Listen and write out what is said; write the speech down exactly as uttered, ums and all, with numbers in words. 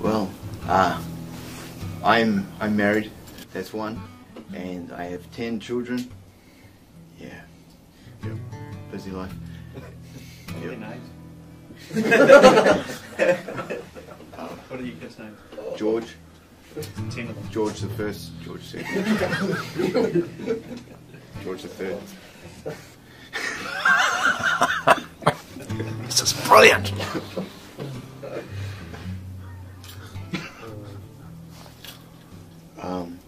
Well, uh, I'm I'm married. That's one, and I have ten children. Yeah, yep. Busy life. Yep. Names? What are your kids' names? George. Ten of them. George the first. George the second. George the third. This is brilliant. Um.